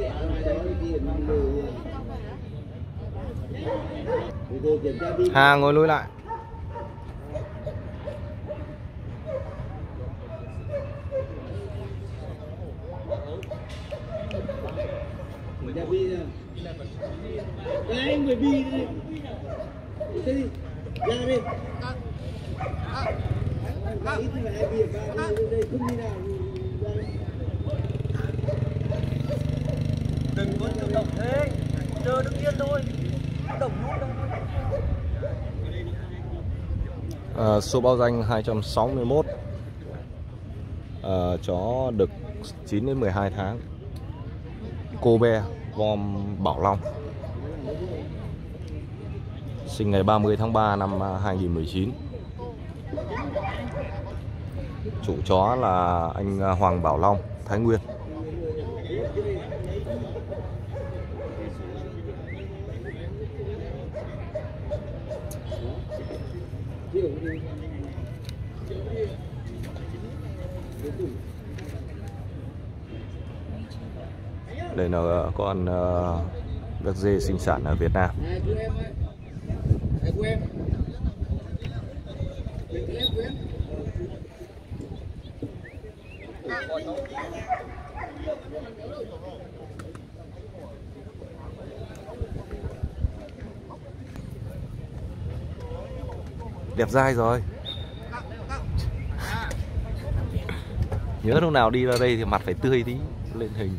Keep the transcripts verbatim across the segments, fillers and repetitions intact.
Hà ngồi lùi lại. Đấy, người bi đi. Thế đi, ra đi. Ít thì phải bi ba đi đây không đi nào. Đừng có tự động thế. Chờ đứng yên thôi. Động nút đâu. À, số báo danh hai trăm sáu mươi mốt. À, chó đực chín đến mười hai tháng. Kobe Vom Bảo Long. Sinh ngày ba mươi tháng ba năm hai nghìn không trăm mười chín. Chủ chó là anh Hoàng Bảo Long, Thái Nguyên. Đây là con uh, Béc dê sinh sản ở Việt Nam. Đẹp dai rồi. Nhớ lúc nào đi ra đây thì mặt phải tươi tí lên hình.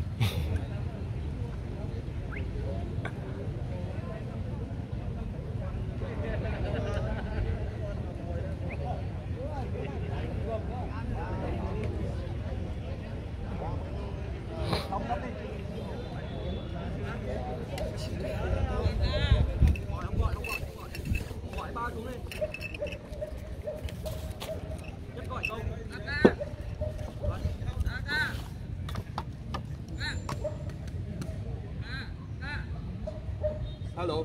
Hello.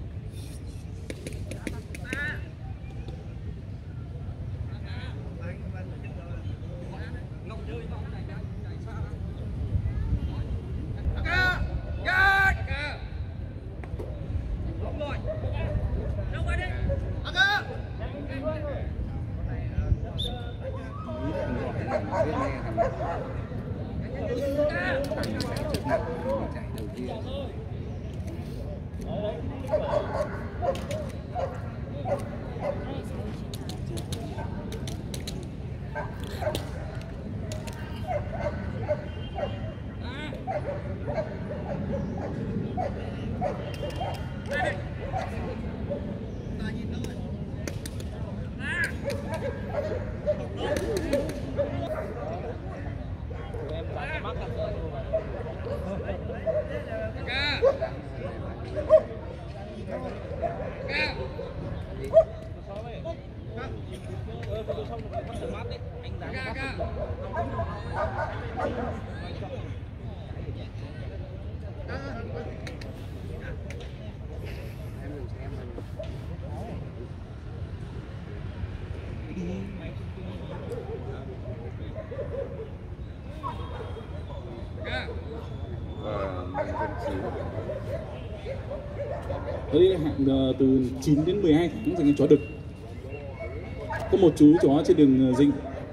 Đây là hạng từ chín đến mười hai tháng dành cho chó đực. Có một chú chó trên đường Dinh.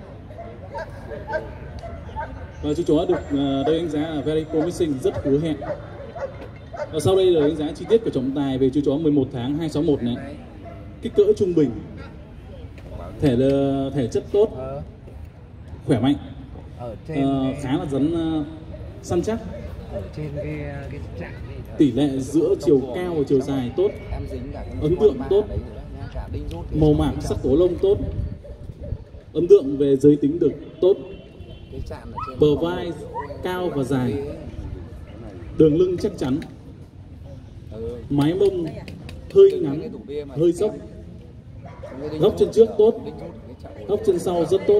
Và chú chó được đây đánh giá là very promising, rất hứa hẹn. Và sau đây là đánh giá chi tiết của trọng tài về chú chó mười một tháng hai sáu một này. Kích cỡ trung bình, thể là thể chất tốt, khỏe mạnh, uh, khá là rắn uh, săn chắc. Trên cái, cái trạng tỷ lệ giữa chiều cao và chiều dài tốt, ấn tượng tốt, màu mạc sắc tố lông tốt, ấn tượng về giới tính đực tốt, bờ vai cao và dài, đường lưng chắc chắn, mái mông hơi ngắn, hơi dốc, góc chân trước tốt, góc chân sau rất tốt.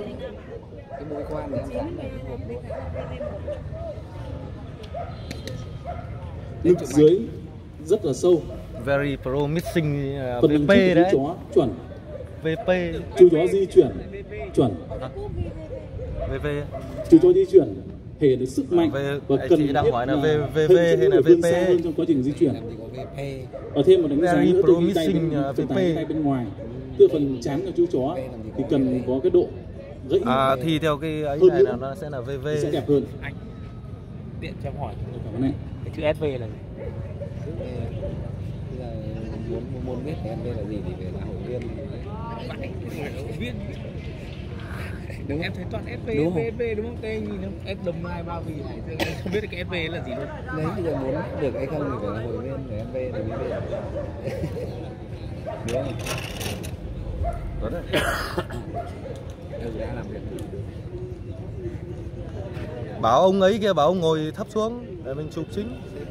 Ngực dưới rất là sâu. Very promising. uh, Phần vê pê đấy. Chó chuẩn. vê pê. Chú chó di chuyển chuẩn. vê pê. Chú chó di chuyển thể hiện được sức mạnh về, và chị cần đang thiết hỏi là là vê vê thêm hay là những người vươn vê pê? xa hơn trong quá trình di chuyển. Làm gì có vê pê. Và thêm một đánh giá Very nữa từ cái tay promising, bên, uh, từ vê pê. tay bên ngoài, từ phần trán của chú chó thì cần có cái độ gãy À, thì theo cái ấy hơn này nữa là nó sẽ là vê vê. thì sẽ đẹp hơn. Anh tiện cho em hỏi Cảm ơn này. cái chữ ét vê là gì? Bây giờ muốn muốn biết cái em vê là gì thì về là hội viên. Hội viên. Đúng Em thấy toàn ét vê, đúng ét vê, ét vê đúng không? Cái nhìn không? S đồng hai ba vì này, em không biết cái ét vê là gì luôn. Đấy, bây giờ muốn được hay không thì phải là hội viên để em vê thì mới biết. Đúng không? Tốt đấy. Ừ, đã làm việc. Bảo ông ấy kia, bảo ông ngồi thấp xuống để mình chụp chính.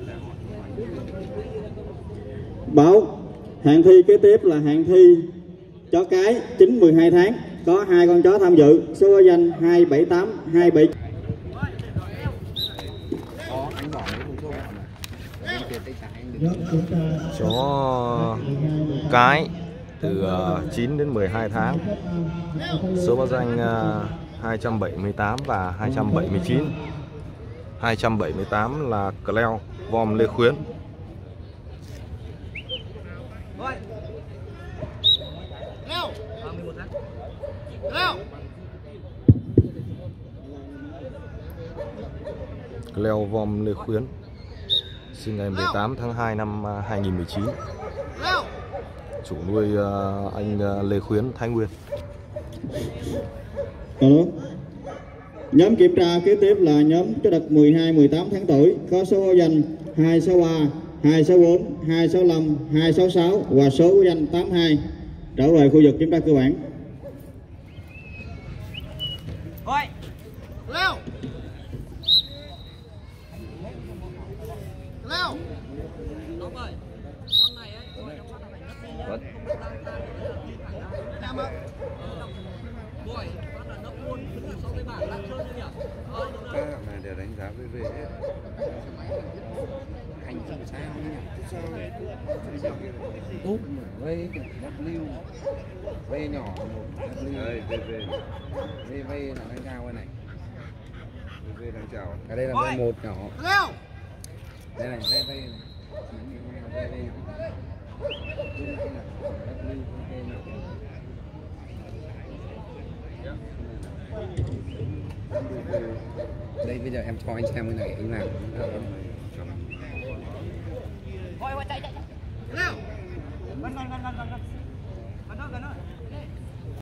Báo hạng thi kế tiếp là hạng thi chó cái chín mười hai tháng, có hai con chó tham dự, số báo danh hai bảy tám hai bảy. Có anh bỏ cái vùng chỗ này. Bên kia tay trái anh đừng. Chó cái từ uh, chín đến mười hai tháng, số báo danh uh, hai trăm bảy mươi tám và hai trăm bảy mươi chín. hai trăm bảy mươi tám là Cleo Vom Lê Khuyến. Cleo Vom Lê Khuyến sinh ngày mười tám tháng hai năm hai nghìn mười chín. Chủ nuôi uh, anh uh, Lê Khuyến, Thái Nguyên. Alo. Nhóm kiểm tra kế tiếp là nhóm chó đực mười hai mười tám tháng tuổi, có số báo danh hai sáu ba, hai sáu bốn, hai sáu lăm, hai sáu sáu và số báo danh tám hai. Trở về khu vực kiểm tra cơ bản. Ôi. Leo. Leo. Đúng rồi. Con này ấy, rồi trong con này nó đi nhá. Em ạ. Rồi, con là nó buôn đứng ở sau cái bảng lắc sơn nhỉ? Ờ, đúng rồi. Các này đều đánh giá vê vê hết. Hành làm sao nhỉ? Úp V W V nhỏ một W vê vê vê vê là đánh cao cái này. vê vê đang chào. Ở đây là V một nhỏ. Đây này vê vê này. vê vê nhỏ. Đây bây giờ em cho anh xem cái này anh làm. Coi chạy chạy chạy. Leo. Vân vân vân vân vân.